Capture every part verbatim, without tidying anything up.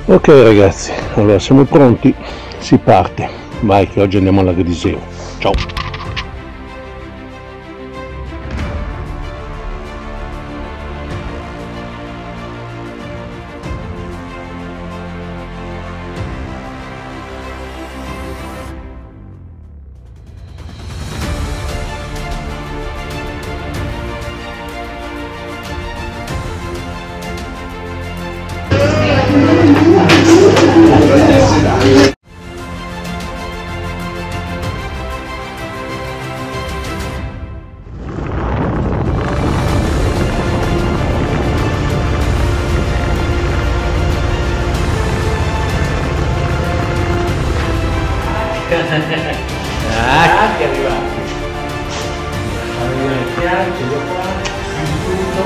Ok ragazzi, allora siamo pronti, si parte, vai che oggi andiamo alla Griseo, ciao! Ah, che è arrivato. Allora, il piano, ce l'ho qua, tutto.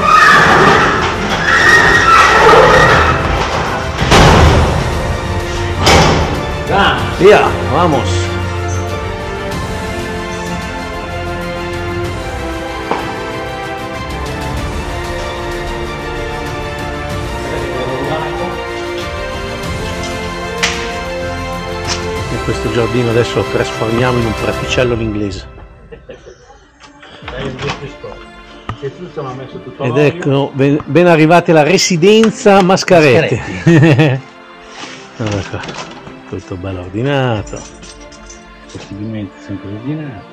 Va, Via, vamos! Questo giardino adesso lo trasformiamo in un praticello all'inglese. Ed ecco, ben, ben arrivati alla residenza Mascaretti. Allora qua, tutto bello ordinato. Possibilmente sempre ordinato.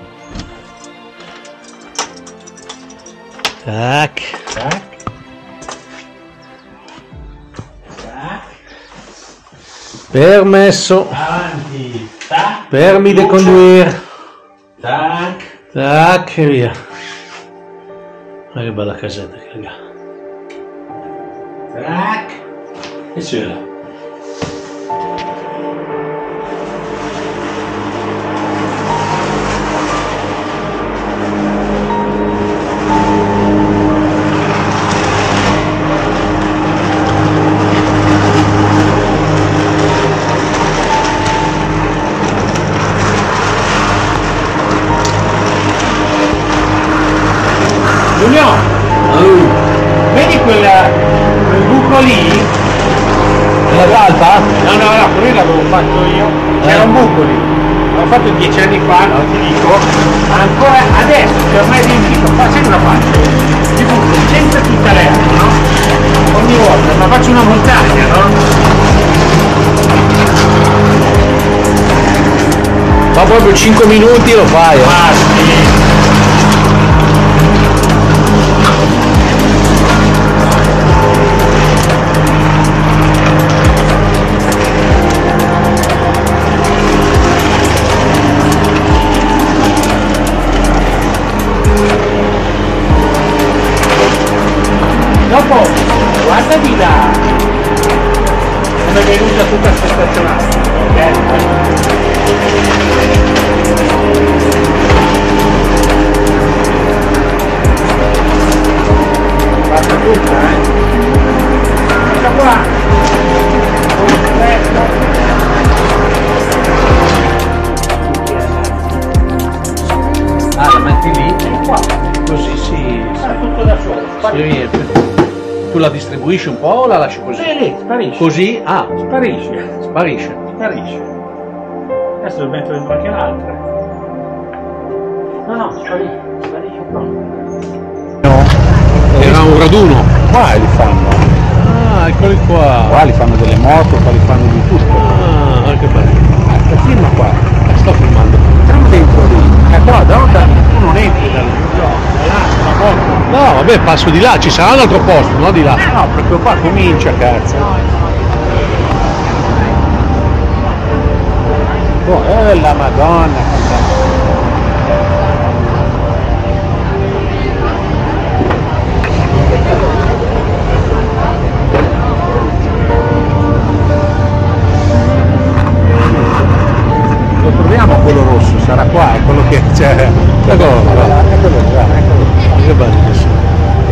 Tac. Tac. Tac. Permesso. Avanti. Tac. Permis de conduire. Tac. Tac e via. Ma che bella casetta che ha. Tac. E c'era. Giulio, Oh. vedi quel, quel buco lì? La talpa? No, no, no, quello l'avevo fatto io. C'era un buco lì. L'ho fatto dieci anni fa, non ti dico. Ancora adesso, che ormai è riempito, fa sempre una faccio. Ti butto sempre tutta l'erba, no? Ogni volta, ma faccio una montagna, no? Fa proprio cinque minuti e lo fai. Eh. Ah, sì. Dopo, guarda di là, come è venuta tutta questa stazionata, ok? Guarda tutta, eh? Guarda qua! Ah, la metti lì? E qua, Così si, fa tutto da solo, si sparisce. riempie. Tu la distribuisci un po' o la lasci così? Sì, lì, sparisce. Così? Ah, Sparisce. sparisce. Sparisce. Adesso devo mettere qualche altra. No, no, sparisce, sparisce proprio. Era un raduno. Qua li fanno, Ah, eccoli qua. qua li fanno delle moto, qua li fanno di tutto. Ah, che bello. Ecco, firma qua, Eh, Sto filmando. entriamo dentro lì. Eh, però da onda tu non entri da lì, no, da là, una volta. No, vabbè, passo di là, ci sarà un altro posto, no di là. Eh no, proprio qua comincia, cazzo. Oh, eh, la Madonna. Lo troviamo quello rosso, sarà qua, è quello che c'è. Eccolo qua. Eccolo qua, eccolo qua. Che bello che sono.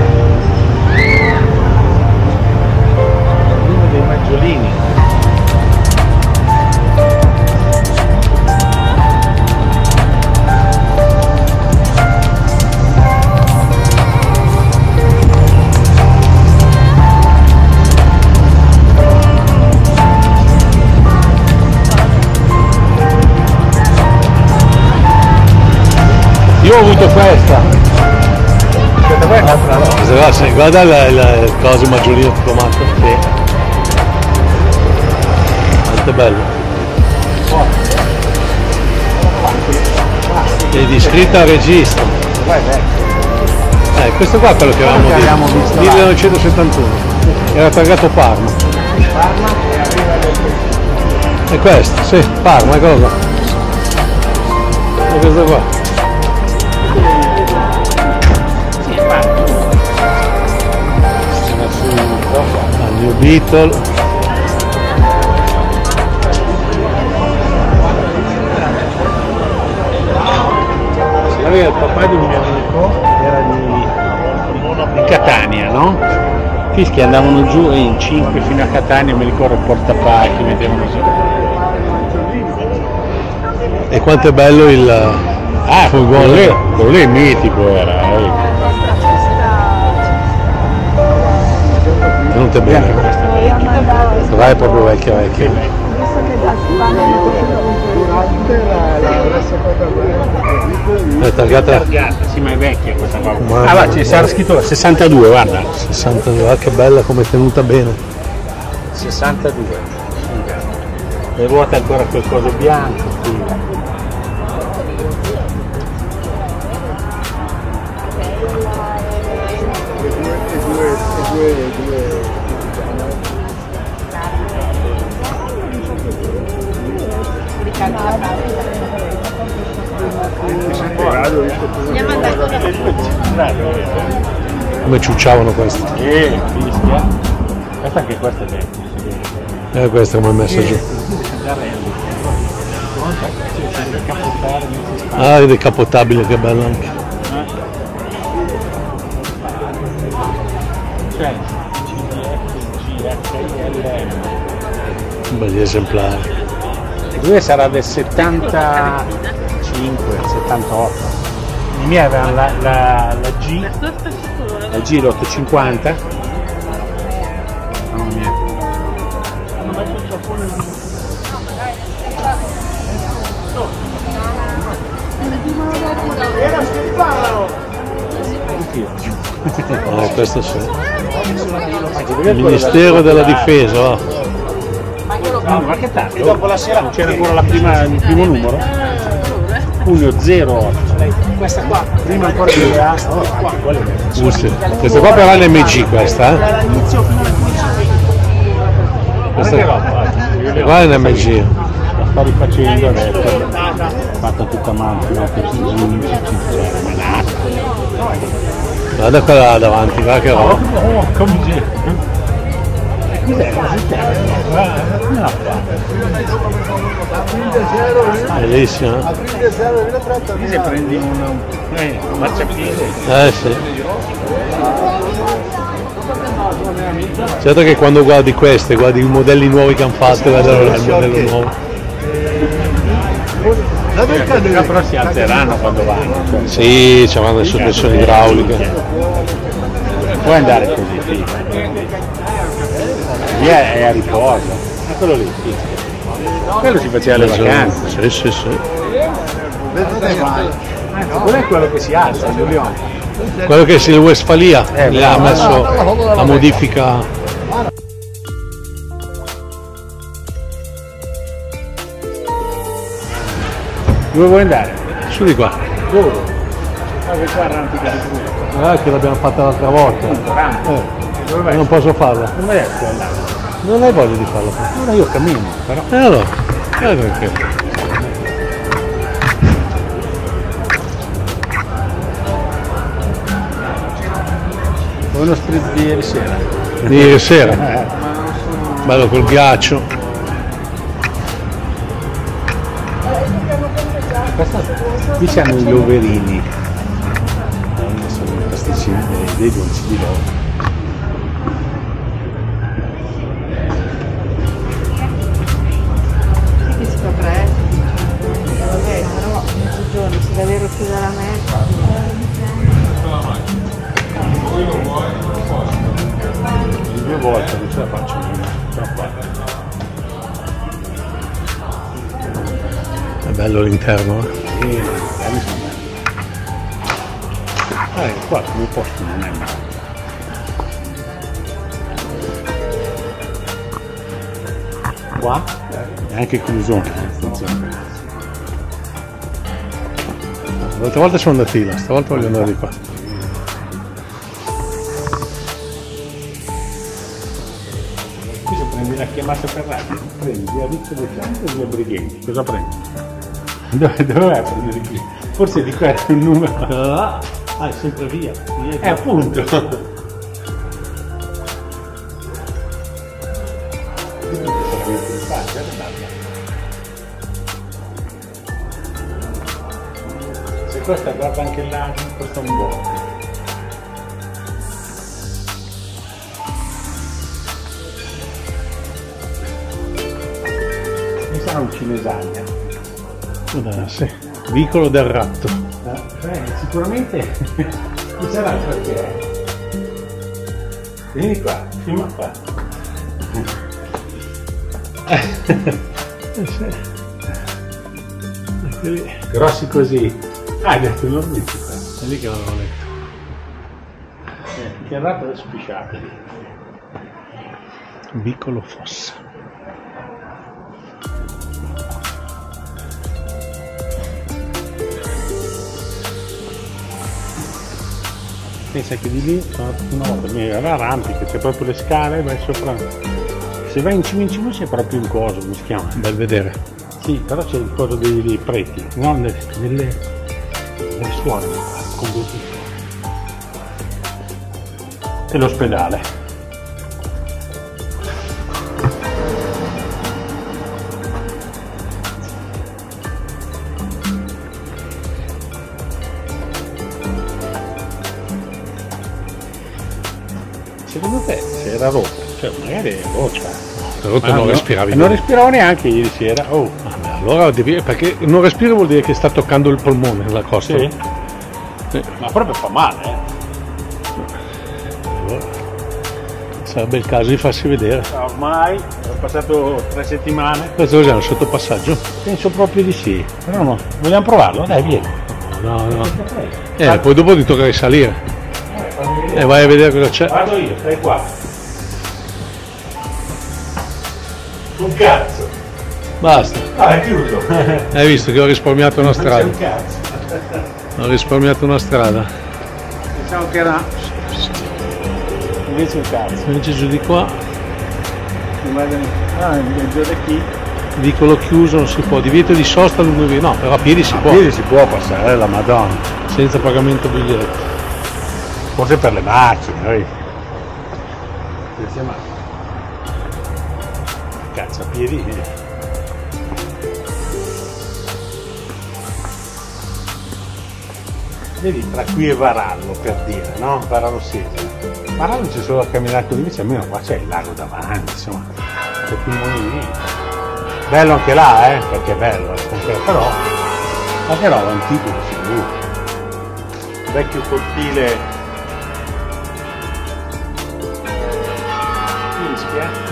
Uno dei maggiolini. Ah, sì, guarda il, il, il coso maggiolino tutto matto. Sì. Quanto è bello. È iscritto al registro. Eh, questo qua è quello che avevamo, che avevamo visto. millenovecentosettantuno. Era targato Parma. Parma e arriva E questo, sì, Parma, eccolo qua. E questo qua. Sì, è Parma. Al New Beetle. Il papà di un mio amico era di, di Catania, no? Fischi andavano giù in cinque fino a Catania, mi ricordo il portapacchi, mettevano su. E quanto è bello il Ah, quello lì, quello lì è mitico era. Eh. Venuto bene. Questa è proprio vecchia vecchia. È targata Targata, sì, ma è vecchia questa qua. Ma- Ah, va, ci sarà scritto sessantadue, guarda. sessantadue, ah, che bella come è tenuta bene. sessantadue. Le ruote ancora quel coso bianco. Sì. Come ciucciavano questi. Eh, fischia. Questa anche questa è vecchia. Eh, questo come è messo giù. Ah, è decapotabile, che bello anche. Cioè, G H I L M. Belli esemplari. Lui sarà del settantacinque, settantotto. I miei avevano la, la, la G, la G l'ottocentocinquanta. Mamma mia. Ah, questo sì. Il Ministero della Difesa, va. No, ma che tardi? Dopo la sera c'era ancora la prima, il primo numero? Cuneo zero otto. Questa qua, prima ancora di A. Uh, sì. Questa qua però è l'M G questa, eh? Questa qua è l'M G. La sto rifacendo adesso. Fatta tutta a mano, no, che ci Guarda quella là davanti, guarda che roba. Oh, come gira. Cos'è? Bellissima. Qui se prendi un, eh, un marciapiede. Eh sì. Certo che quando guardi queste, guardi i modelli nuovi che hanno fatto, guardano il modello nuovo. Però si alzeranno quando vanno. Cioè. Sì, c'avranno le sospensioni idrauliche. Puoi andare così, figlio. Lì è, è a riposo. Ma quello lì, figlio. Quello si faceva le vacanze. Sì, sì, sì. Quello è quello che si alza, Giuliano. Quello che il Westfalia Eh, le ha messo a modifica. Dove vuoi andare? Su di qua. Dove? Ah, che qua arrampica di più. Ah, che l'abbiamo fatta l'altra volta. Eh, Dove vai? non posso farla. Come adesso puoi andare? Non hai voglia di farla. Ora io cammino, però. E allora? Eh, perché? Come uno spritz di ieri sera. Di ieri sera. Bello col ghiaccio. Qui c'hanno i loverini. Sono i pasticcini dei, dei dolci di loro. Che si fa presto, vabbè, però mezzogiorno si deve chiudere la mezza. Due volte non ce la faccio troppo. È bello l'interno, eh? E belli sono belli. Eh, qua come posto non è male. qua è anche chiusone, attenzione. L'altra volta sono andati là, stavolta voglio andare di qua. Qui se prendi la chiamata per radio, prendi via Rizzo del Centro e via Brighenti, cosa prendi? Dove, dove vai a prendere qui? Forse di qua è un numero. Ah, è sempre via. via Eh, appunto. Se questa guarda anche là, questo è un buono. Mi sarà un cinesagna. Ah, sì. Vicolo del ratto. Eh, sicuramente ci sarà perché. Vieni qua, fino a qua. Eh sì. Ecco lì. Grossi così. Ah, hai detto non dici qua. È lì che l'avevo letto. Eh, che ratto è spisciato. Vicolo Fossa. Pensa che di lì una volta mi era arrampica, c'è proprio le scale, vai sopra. Se vai in cima in cima c'è proprio un coso, come si chiama? Bel vedere. Sì, però c'è il coso dei, dei preti, no? Delle, delle, delle suore, con due tipi. E l'ospedale. Secondo te se era rotta, cioè magari è rotta. Rotto Ah, non no, respiravi. non respiravo neanche ieri sera. Oh, Ah, beh, allora devi, perché non respiro vuol dire che sta toccando il polmone la costa. sì? Sì. Ma proprio fa male, eh? Allora, sarebbe il caso di farsi vedere. Ormai ho passato tre settimane. Questo cos'è un sottopassaggio? Penso proprio di sì. Però no, vogliamo provarlo? Dai, vieni. No, no. Eh, poi dopo ti tocca risalire. E vai a vedere cosa c'è. Vado io, stai qua. Un cazzo. Basta. Ah, è chiuso. Hai visto che ho risparmiato una Non c'è strada. un cazzo. Ho risparmiato una strada. Pensavo che era invece un cazzo. Invece giù di qua, Ah, giù da qui. vicolo chiuso, non si può. Divieto di sosta lungo via. No, però a piedi si A può. piedi si può passare, la Madonna. Senza pagamento biglietto. Forse per le macchine, noi. Senza macchine. Cazzo, a piedi. eh. Vedi, tra qui e Varallo, per dire, no? Varallo Siesa. Varallo c'è solo a camminare così, invece almeno qua c'è il lago davanti, insomma. C'è più movimento. Bello anche là, eh? Perché è bello, però. Ma che roba antico che si vede. Vecchio cortile. Fischia.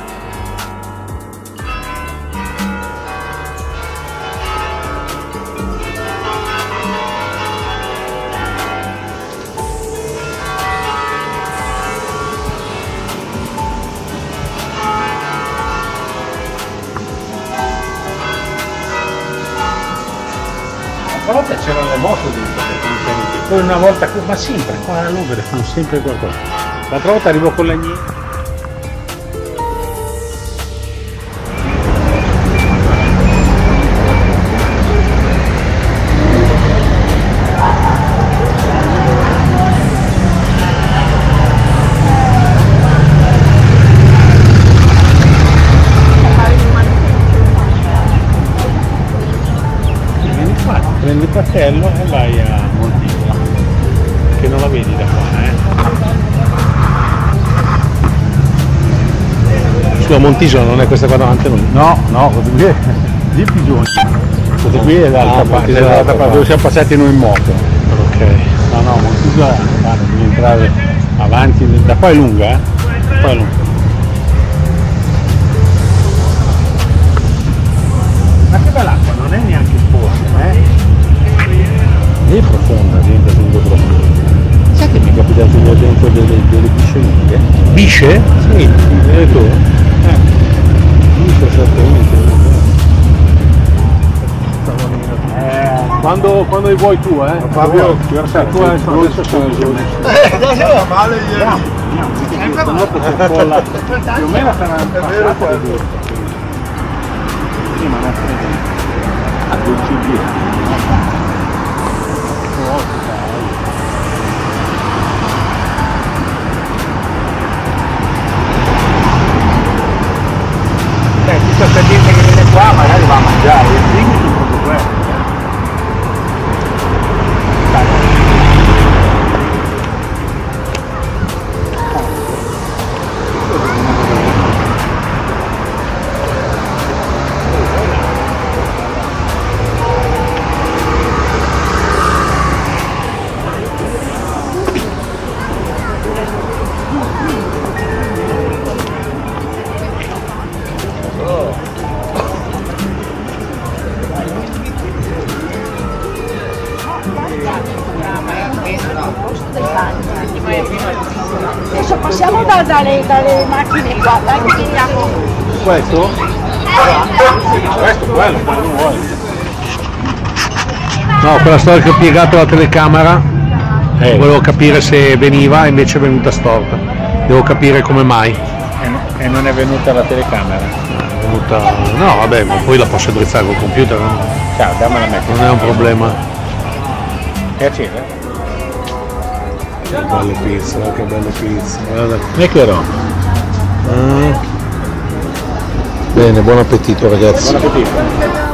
Una volta c'erano le moto dentro, poi una volta, ma sempre, qua a Lugare fanno sempre qualcosa. L'altra volta arrivo con l'agnino. Prendi il battello e vai a Monticola, che non la vedi da qua, eh? Sulla Montisola non è questa qua davanti a noi. No, no, questo qui è lì più giù. Questo qui è dall'altra Ah, parte, Montisola dall'altra dall'altra parte, dove siamo passati noi in moto. Ok. No, no, Monticola, guarda, devi entrare avanti, da qua è lunga, eh? Da qua è lunga. Ma che bella acqua, non è neanche sporca, eh? È profonda, dentro, dentro profonda. Sai che mi è capitato di vedere dentro delle, delle bisce lunghe? Bisce? Sì, E tu? eh. Quando, quando vuoi tu, eh? Fabio, tu adesso sono giù. Eh, faceva male ieri. più o meno sarà passata di due. Sì, ma non credo. A due C D. Cioè, tutta questa gente che viene qua magari va a mangiare, i primi sono proprio quelli. Adesso passiamo da, dalle, dalle macchine qua, dai che vediamo. Questo? Questo, quello, quello vuoi. No, quella storia che ho piegato la telecamera, Eh. volevo capire se veniva, invece è venuta storta. Devo capire come mai. E, no- e non è venuta la telecamera. È venuta... No, vabbè, ma poi la posso addrizzare col computer, no? Ciao, dammela a me. Non è un problema. Piacere. Che belle pizze, eh, che belle pizze. Guarda. E che roba? Ah. Bene, buon appetito ragazzi. Buon appetito.